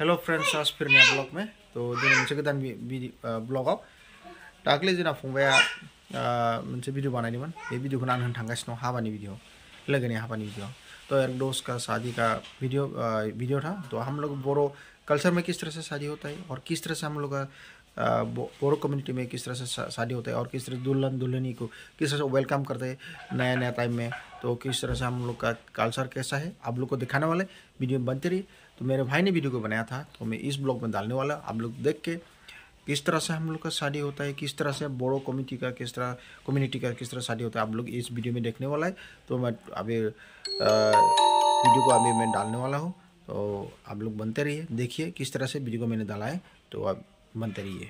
Hello friends, आज फिर नया ब्लॉग में तो दिन मोनसे गोदान ब्लॉगआव दाख्लै जोंना फंबाया मोनसे भिडिअ बानायदोंमोन। बे भिडिअखौनो आं होनो थांगासिनो दं, हाबानि भिडिअ, लोगोनि हाबानि भिडिअ। तो एक दोस्त का शादी का वीडियो था। तो हम लोग बोरो कल्चर में किस तरह से शादी होता है और किस तरह से हम लोग का बोरो कम्युनिटी में किस तरह से शादी होता है और किस तरह दुल्हन दुल्हनी को किस तरह से वेलकम करते हैं नया नया टाइम में। तो किस तरह से हम लोग का कल्चर कैसा है आप लोग को दिखाने वाले वीडियो बनती रही। तो मेरे भाई ने वीडियो को बनाया था तो मैं इस ब्लॉग में डालने वाला, आप लोग देख के किस तरह से हम लोग का शादी होता है, किस तरह से बोरो कम्युनिटी का किस तरह शादी होता है आप लोग इस वीडियो में देखने वाला है। तो मैं अभी वीडियो को अभी मैं डालने वाला हूँ। तो आप लोग बनते रहिए, देखिए किस तरह से वीडियो को मैंने डाला है। तो आप बनते रहिए।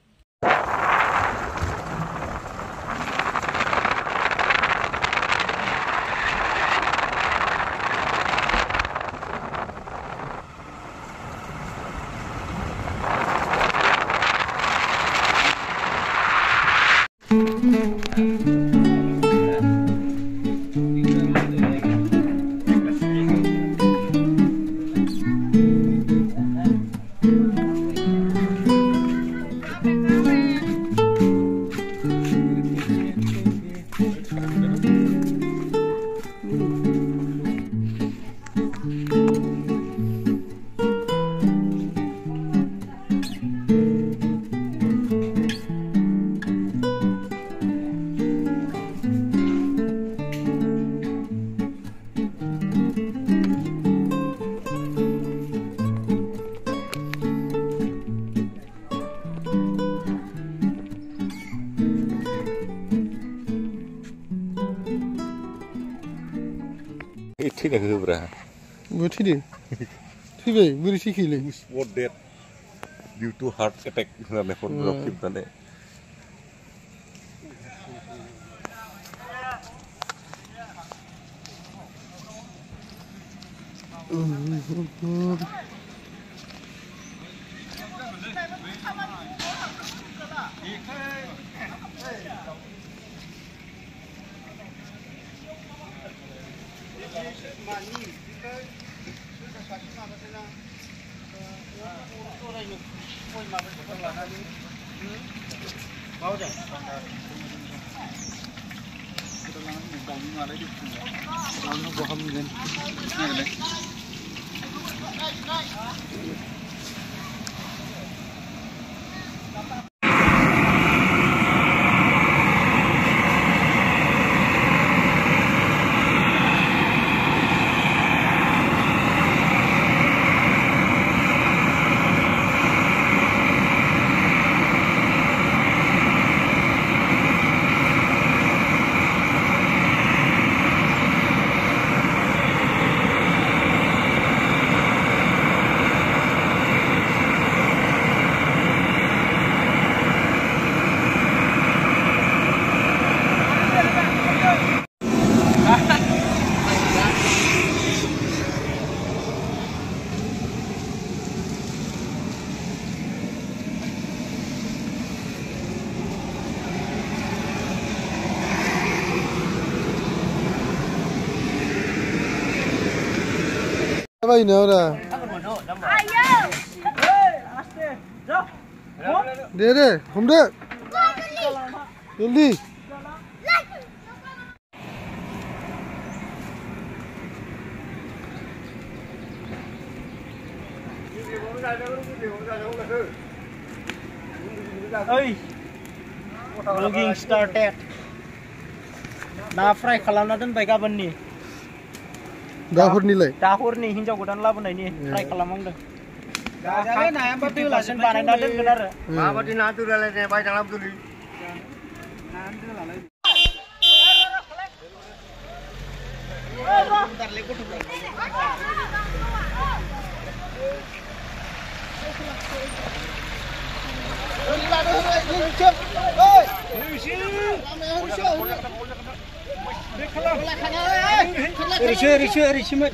Tidak keberah. Berarti deh. Tiba, berisi kile. Was dead due to heart attack. Nggak nepon drop tadi. Apa ini orang? Deh, humda. Joldi. Oi, vlogging started. Na fry खालामना दोनबाय गाबोननि दाहरनि हिनजाव गोदान लाबोनायनि फ्राय खालामनांदों। जाजाले नाया बादि लासन बानायना दोनगोन आरो माबादि ना दोलालाय ने बाय थांला बुदुलि ना दोलालाय दारले गथ'फोर Rishi.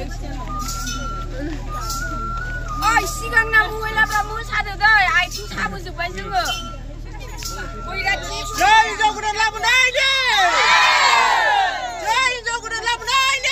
ओइ सिगांना मबाइलाब्रा मोसादो दै आइथिं साबोजोब्बाय जोङो जय हिन्जाव गोदान लाबोनाय दे जय हिन्जाव गोदान लाबोनाय they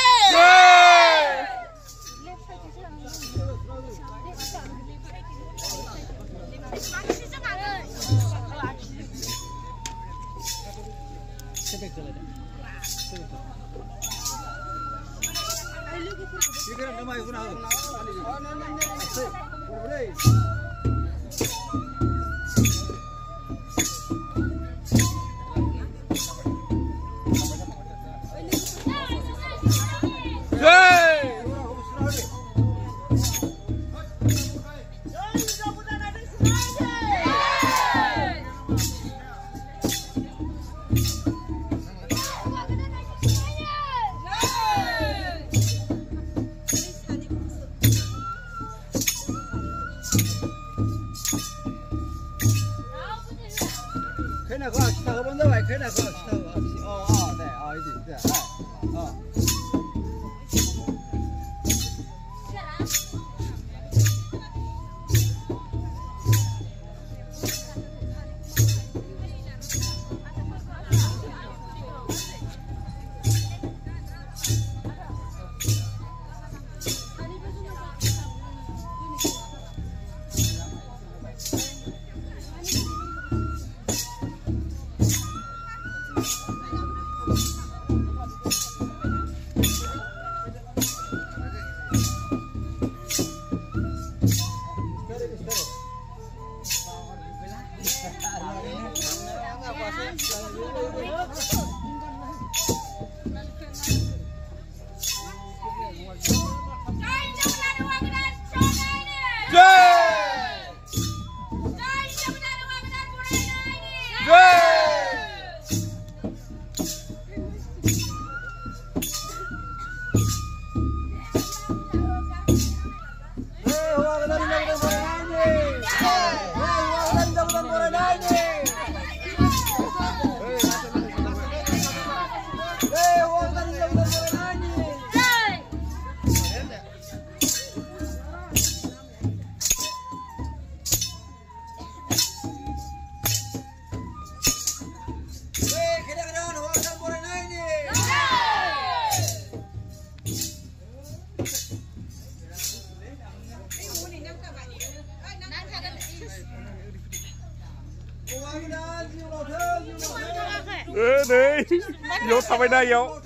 Đấy, vô thăm bên đây vô.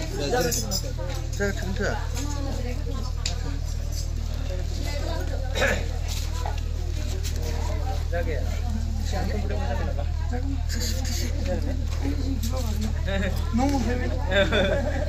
这个乘客。 no